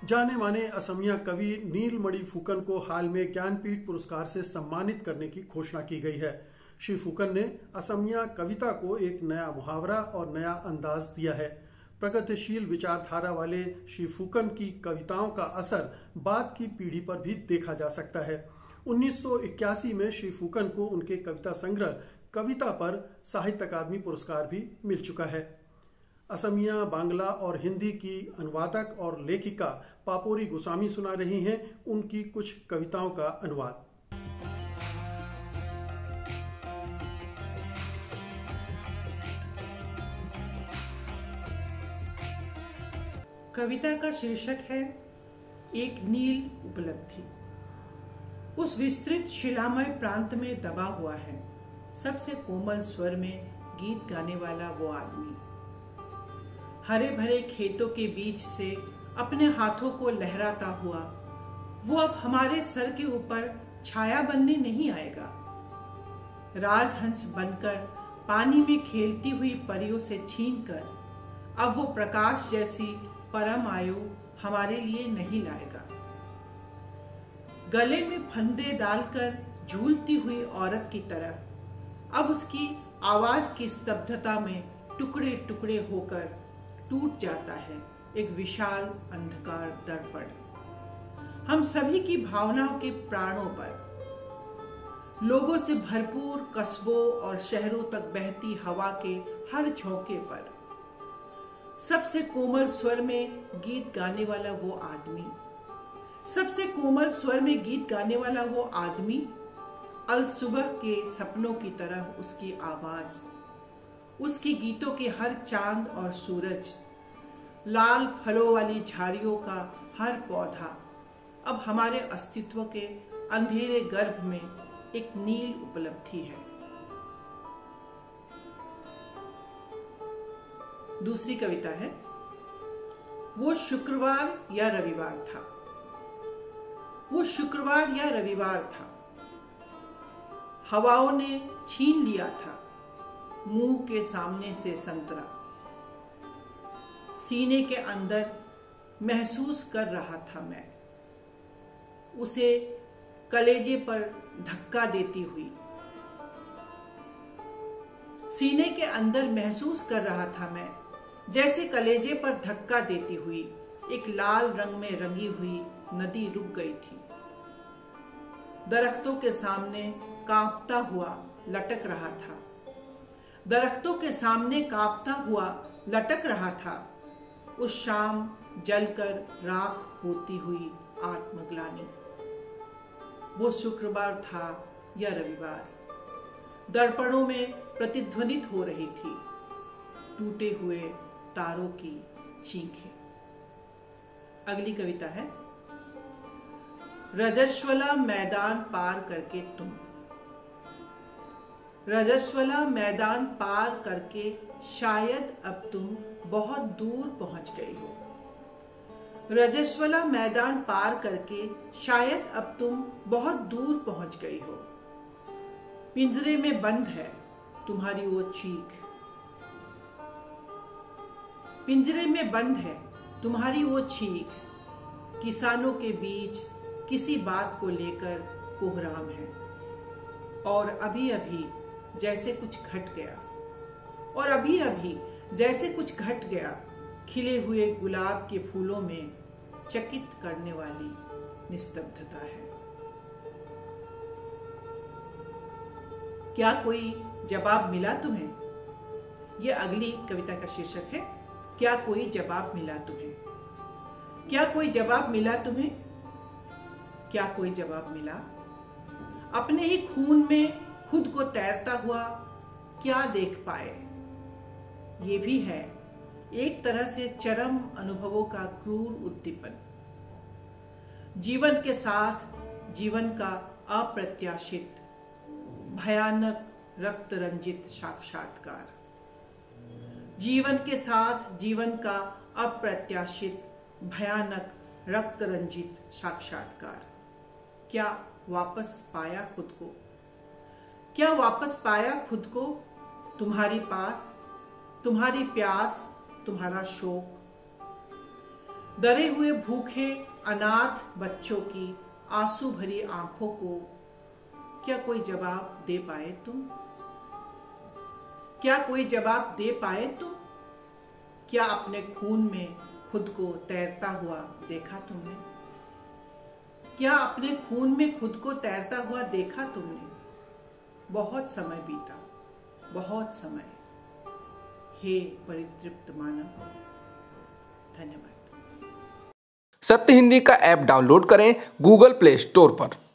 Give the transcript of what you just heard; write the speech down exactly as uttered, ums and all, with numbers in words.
जाने माने असमिया कवि नीलमणि फुकन को हाल में ज्ञानपीठ पुरस्कार से सम्मानित करने की घोषणा की गई है। श्री फुकन ने असमिया कविता को एक नया मुहावरा और नया अंदाज दिया है। प्रगतिशील विचारधारा वाले श्री फुकन की कविताओं का असर बाद की पीढ़ी पर भी देखा जा सकता है। उन्नीस सौ इक्यासी में श्री फुकन को उनके कविता संग्रह कविता पर साहित्य अकादमी पुरस्कार भी मिल चुका है। असमिया, बांग्ला और हिंदी की अनुवादक और लेखिका पापोरी गोस्वामी सुना रही हैं उनकी कुछ कविताओं का अनुवाद। कविता का शीर्षक है एक नील उपलब्धि। उस विस्तृत शिलामय प्रांत में दबा हुआ है सबसे कोमल स्वर में गीत गाने वाला वो आदमी। हरे भरे खेतों के बीच से अपने हाथों को लहराता हुआ वो अब हमारे सर के ऊपर छाया बनने नहीं आएगा। राजहंस बनकर पानी में खेलती हुई परियों से छीनकर अब वो प्रकाश जैसी परम आयु हमारे लिए नहीं लाएगा। गले में फंदे डालकर झूलती हुई औरत की तरह अब उसकी आवाज की स्तब्धता में टुकड़े टुकड़े होकर टूट जाता है एक विशाल अंधकार दर्पण। हम सभी की भावनाओं के प्राणों पर, लोगों से भरपूर कस्बों और शहरों तक बहती हवा के हर झोंके पर सबसे कोमल स्वर में गीत गाने वाला वो आदमी, सबसे कोमल स्वर में गीत गाने वाला वो आदमी, अल सुबह के सपनों की तरह उसकी आवाज, उसकी गीतों के हर चांद और सूरज, लाल फलों वाली झाड़ियों का हर पौधा अब हमारे अस्तित्व के अंधेरे गर्भ में एक नील उपलब्धि है। दूसरी कविता है वो शुक्रवार या रविवार था। वो शुक्रवार या रविवार था, हवाओं ने छीन लिया था मुंह के सामने से संतरा। सीने के अंदर महसूस कर रहा था मैं उसे कलेजे पर धक्का देती हुई। सीने के अंदर महसूस कर रहा था मैं जैसे कलेजे पर धक्का देती हुई एक लाल रंग में रंगी हुई नदी रुक गई थी। दरख्तों के सामने कांपता हुआ लटक रहा था, दरख्तों के सामने कांपता हुआ लटक रहा था उस शाम जलकर राख होती हुई आत्मग्लानि। वो शुक्रवार था या रविवार, दर्पणों में प्रतिध्वनित हो रही थी टूटे हुए तारों की चीखें। अगली कविता है रजस्वला मैदान पार करके तुम। रजस्वला मैदान पार करके शायद अब तुम बहुत दूर पहुंच गई हो। रजस्वला मैदान पार करके शायद अब तुम बहुत दूर पहुंच गई हो। पिंजरे में बंद है तुम्हारी वो चीख, पिंजरे में बंद है तुम्हारी वो चीख। किसानों के बीच किसी बात को लेकर कोहराम है और अभी अभी जैसे कुछ घट गया, और अभी अभी जैसे कुछ घट गया खिले हुए गुलाब के फूलों में चकित करने वाली निस्तब्धता है। क्या कोई जवाब मिला तुम्हें? यह अगली कविता का शीर्षक है क्या कोई जवाब मिला तुम्हें। क्या कोई जवाब मिला तुम्हें? क्या कोई जवाब मिला? अपने ही खून में खुद को तैरता हुआ क्या देख पाए? ये भी है एक तरह से चरम अनुभवों का क्रूर उद्दीपन। जीवन के साथ जीवन का अप्रत्याशित भयानक रक्त रंजित साक्षात्कार। जीवन के साथ जीवन का अप्रत्याशित भयानक रक्त रंजित साक्षात्कार। क्या वापस पाया खुद को? क्या वापस पाया खुद को? तुम्हारी पास, तुम्हारी प्यास, तुम्हारा शोक। डरे हुए भूखे अनाथ बच्चों की आंसू भरी आंखों को क्या कोई जवाब दे पाए तुम? क्या कोई जवाब दे पाए तुम? क्या अपने खून में खुद को तैरता हुआ देखा तुमने? क्या अपने खून में खुद को तैरता हुआ देखा तुमने? बहुत समय बीता, बहुत समय। हे परितृप्त मानव, धन्यवाद। सत्य हिंदी का ऐप डाउनलोड करें गूगल प्ले स्टोर पर।